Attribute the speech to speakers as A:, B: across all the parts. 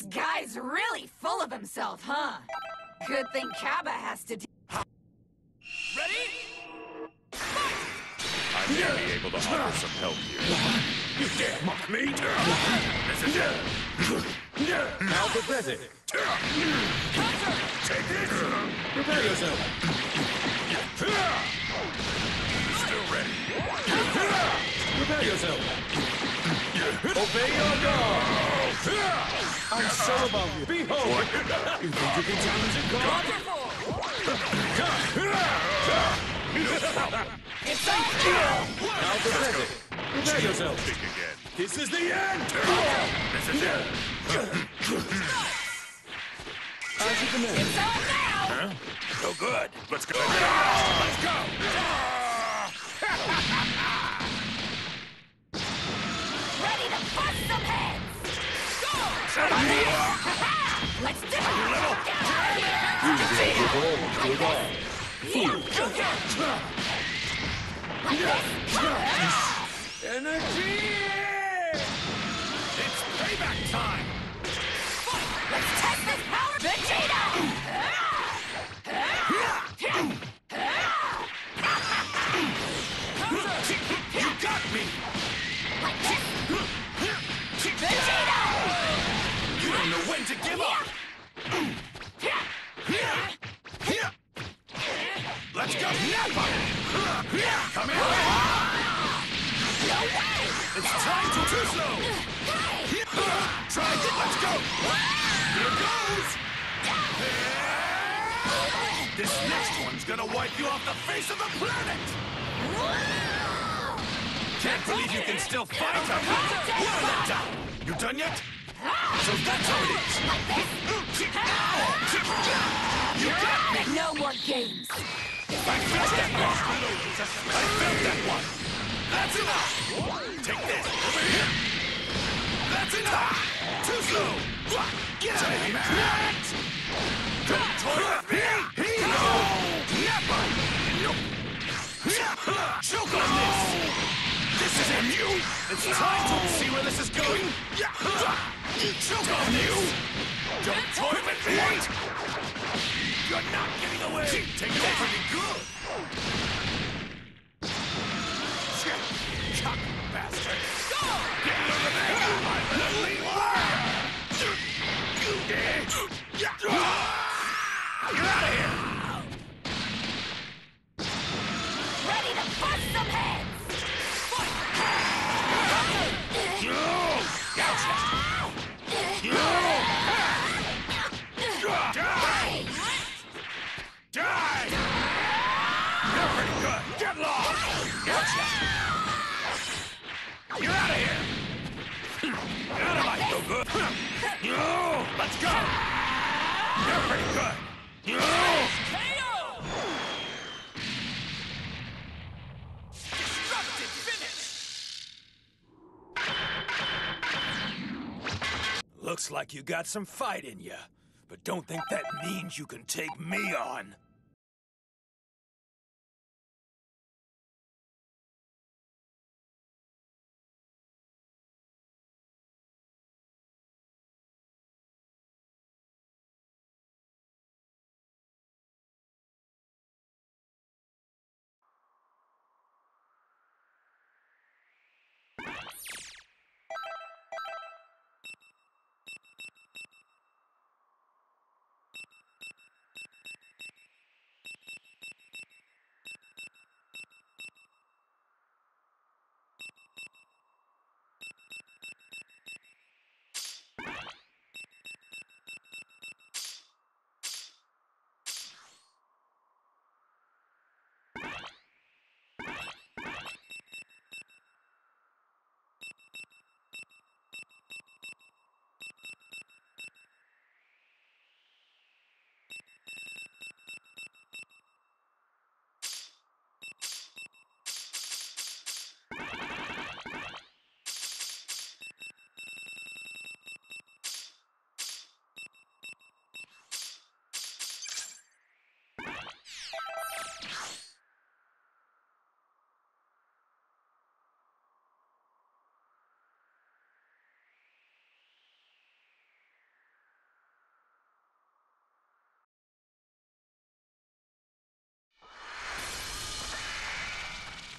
A: guy's really full of himself, huh? Good thing Kaba has to do.
B: Ready? I may be able to offer some help here.
C: You dare mock me?
B: This is it.
C: Now prepare it.
B: Take this.
C: Prepare yourself.
B: Still ready.
C: Prepare yourself. Obey your God. I'm so above you. Behold. You think you can challenge a God?
A: It's all now!
C: Now prepare it. Prepare yourself.
B: Think again.
C: This is the end.
B: This is it.
C: As you command.
A: It's all now!
B: Huh? So good. Let's go. Let's go.
A: Ready to bust some heads! Go! Let's do it! Like this!
C: Energy!
B: It's payback time.
A: Let's test this power! Vegeta!
B: You got me.
A: Like this! Vegeta!
B: You don't know when to give up. Let's go. Nappa. Come here.
A: No way!
B: It's time to too slow. Try it. Let's go. Here goes. This next one's gonna wipe you off the face of the planet. Can't believe you can still fight, huh? What a letdown. You done yet? So that's how it is. You got me.
A: No more games!
B: I felt that one. I felt that one. That's enough. Take this. Over here. That's enough. Too slow. Get out of here. Don't toy with me. No. Nappa. Nope. Choke on this. This isn't you. It's time to see where this is going. Choke on this. Don't toy with me. You're not getting away. Take it pretty good. Cock bastard. Go! Get over there, my little liar! Get out of here!
A: Ready to bust some heads!
B: Die! You're pretty good. Get lost! Gotcha! Get out of here! Get out of my so good! Let's go! You're pretty good! Destructive finish! Looks like you got some fight in you, but don't think that means you can take me on.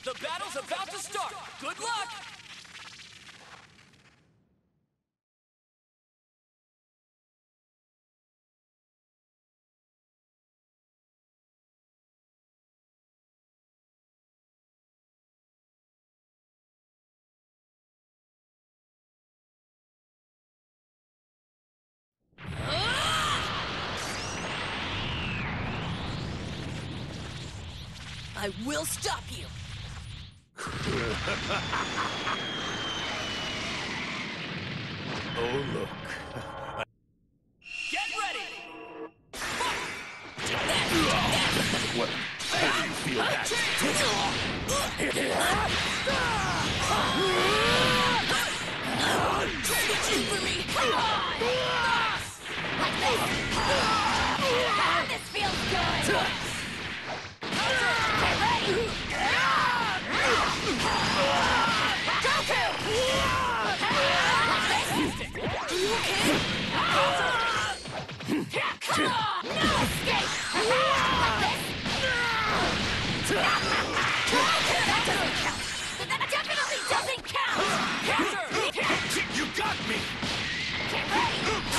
D: The battle's about to start. Good luck!
A: I will stop you!
C: Oh, look.
D: Get ready!
C: What? How do you feel that?
A: Reaching for me! Come on! Like this! This feels good! Get ready! Goku! Like this! Are you okay? Come on! No escape! Like this! That doesn't count! That definitely doesn't count!
B: You got me!
A: Get ready!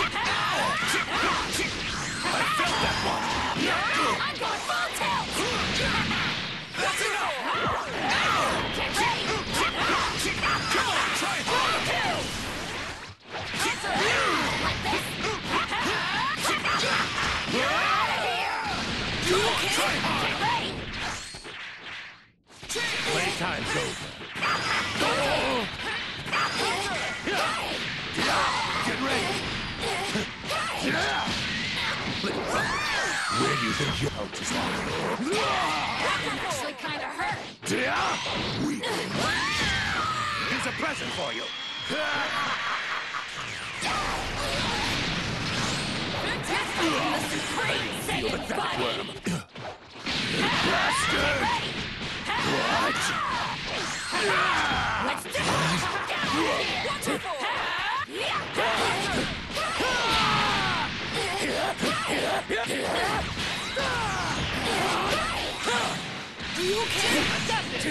B: I felt that one!
A: I'm going full tilt!
B: That's enough!
A: Get ready!
B: Come on, try harder!
A: Like this! You're out of here!
B: Come on, try harder!
A: Get ready!
C: Playtime's over.
B: Get ready!
C: Where do you think you're out to start?
A: That one actually kind of hurt!
C: Weakling.
B: Here's a present for you!
A: That's the supreme Saiyan body!
C: Worm.
A: Bastard!
C: What?
A: Let's do it! Wonderful! Are you okay? I got this!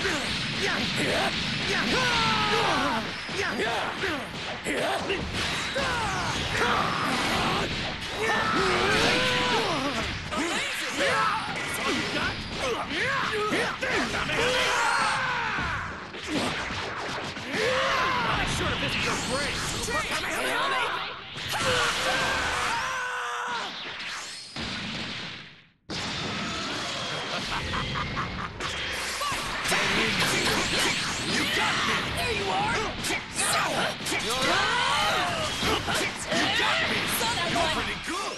B: Sure, this is your brain! You got me!
A: There you are!
B: You got me!
A: Saw that
B: You're
A: one!
B: pretty good!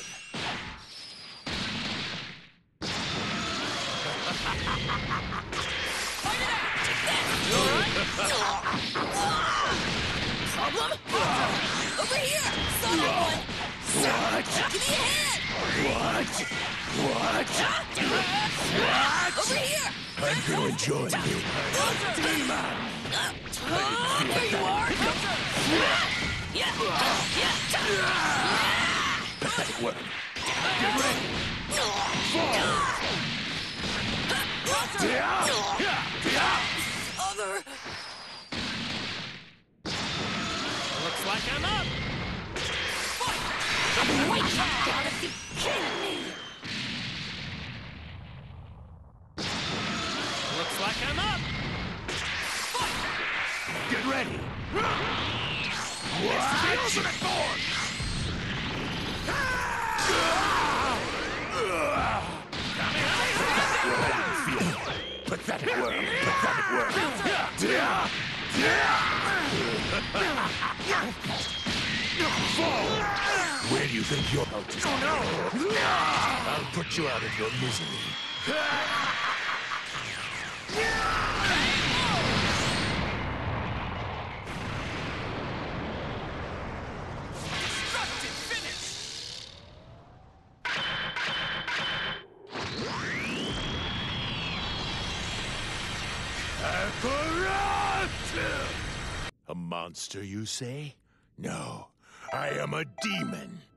A: Problem? Over here! Saw that one!
C: What?
A: Give me a hand!
C: What?
A: Over here!
C: I'm gonna enjoy you.
A: Demon! There you are!
C: Pathetic worm.
B: Get ready!
A: Other...
D: Looks like I'm up!
A: Wait! Gotta be kidding me!
D: Looks like I'm up!
B: Get ready! It's the ultimate form!
C: Pathetic worm. Pathetic worm. Where do you think you're out to start? I'll put you out of your misery.
D: Destructive finish!
C: A monster, you say? No, I am a demon.